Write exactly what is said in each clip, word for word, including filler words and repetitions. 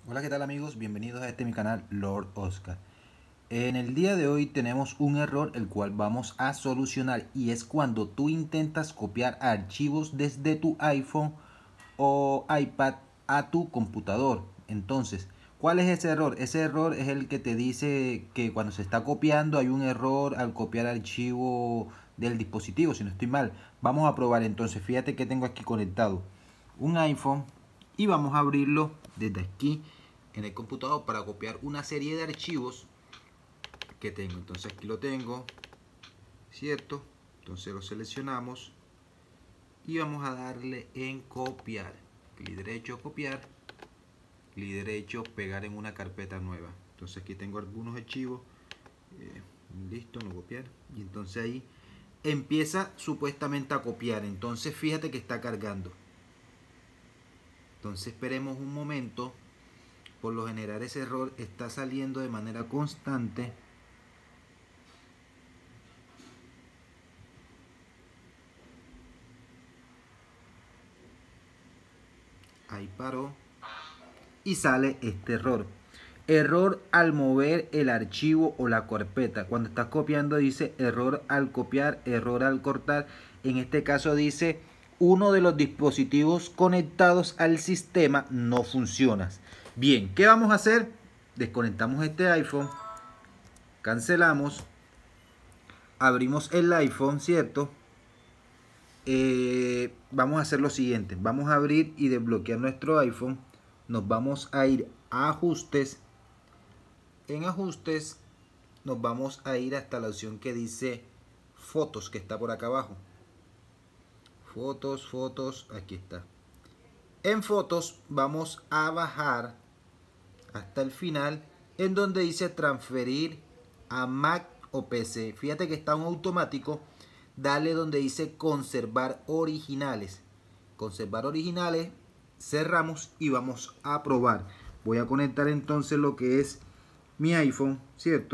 Hola, ¿qué tal amigos? Bienvenidos a este mi canal Lord Oscar. En el día de hoy tenemos un error el cual vamos a solucionar, y es cuando tú intentas copiar archivos desde tu iPhone o iPad a tu computador. Entonces, ¿cuál es ese error? Ese error es el que te dice que cuando se está copiando hay un error al copiar archivo del dispositivo, si no estoy mal. Vamos a probar entonces. Fíjate que tengo aquí conectado un iPhone y vamos a abrirlo desde aquí en el computador para copiar una serie de archivos que tengo. Entonces aquí lo tengo, ¿cierto? Entonces lo seleccionamos y vamos a darle en copiar. Clic derecho, copiar. Clic derecho, pegar en una carpeta nueva. Entonces aquí tengo algunos archivos. Eh, listo, no copiar. Y entonces ahí empieza supuestamente a copiar. Entonces fíjate que está cargando. Entonces esperemos un momento. Por lo general ese error está saliendo de manera constante. Ahí paró. Y sale este error. Error al mover el archivo o la carpeta. Cuando estás copiando dice error al copiar, error al cortar. En este caso dice uno de los dispositivos conectados al sistema no funciona. Bien, ¿qué vamos a hacer? Desconectamos este iPhone. Cancelamos. Abrimos el iPhone, ¿cierto? Eh, vamos a hacer lo siguiente. Vamos a abrir y desbloquear nuestro iPhone. Nos vamos a ir a ajustes. En ajustes nos vamos a ir hasta la opción que dice fotos, que está por acá abajo. Fotos, fotos, aquí está. En fotos vamos a bajar hasta el final, en donde dice transferir a Mac o P C. Fíjate que está en automático. Dale donde dice conservar originales. Conservar originales. Cerramos y vamos a probar. Voy a conectar entonces lo que es mi iPhone, ¿cierto?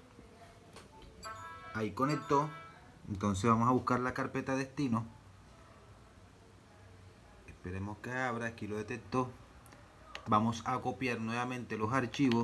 Ahí conectó. Entonces vamos a buscar la carpeta destino. Esperemos que abra. Aquí lo detectó. Vamos a copiar nuevamente los archivos.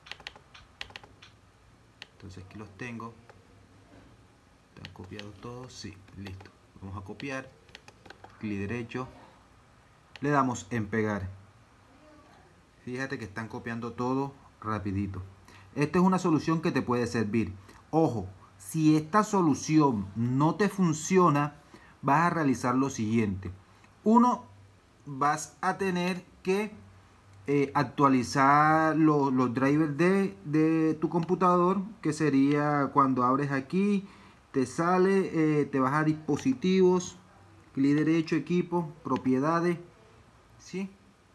Entonces aquí los tengo. ¿Están copiados todos? Sí, listo. Vamos a copiar. Clic derecho. Le damos en pegar. Fíjate que están copiando todo rapidito. Esta es una solución que te puede servir. Ojo, si esta solución no te funciona, vas a realizar lo siguiente. Uno, vas a tener que eh, actualizar lo, los drivers de, de tu computador, que sería cuando abres aquí, te sale, eh, te vas a dispositivos, clic derecho, equipo, propiedades, ¿sí?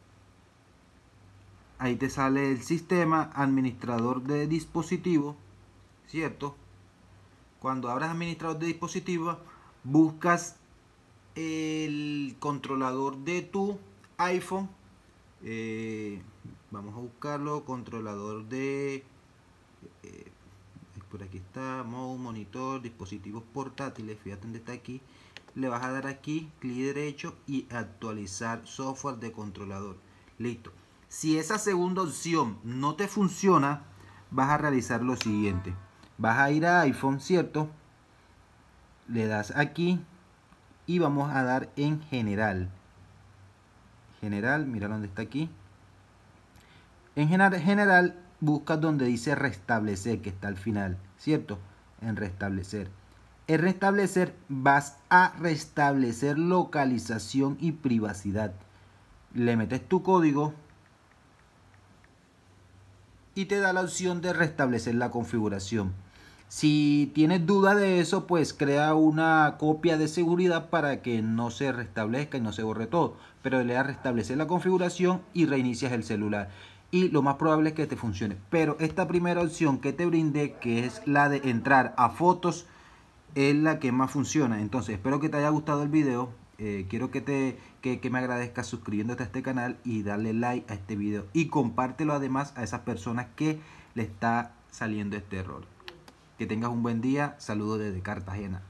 Ahí te sale el sistema, administrador de dispositivos, ¿cierto? Cuando abras administrador de dispositivos, buscas el controlador de tu iPhone. Eh, vamos a buscarlo, controlador de... Eh, por aquí está, mouse, monitor, dispositivos portátiles. Fíjate dónde está aquí. Le vas a dar aquí, clic derecho y actualizar software de controlador. Listo. Si esa segunda opción no te funciona, vas a realizar lo siguiente. Vas a ir a iPhone, ¿cierto? Le das aquí y vamos a dar en general. General, mira dónde está aquí. En general, buscas donde dice restablecer, que está al final, ¿cierto? En restablecer. En restablecer vas a restablecer localización y privacidad. Le metes tu código y te da la opción de restablecer la configuración. Si tienes duda de eso, pues crea una copia de seguridad para que no se restablezca y no se borre todo. Pero le das restablecer la configuración y reinicias el celular. Y lo más probable es que te funcione. Pero esta primera opción que te brindé, que es la de entrar a fotos, es la que más funciona. Entonces espero que te haya gustado el video. Eh, quiero que, te, que, que me agradezcas suscribiéndote a este canal y darle like a este video. Y compártelo además a esas personas que le está saliendo este error. Que tengas un buen día. Saludos desde Cartagena.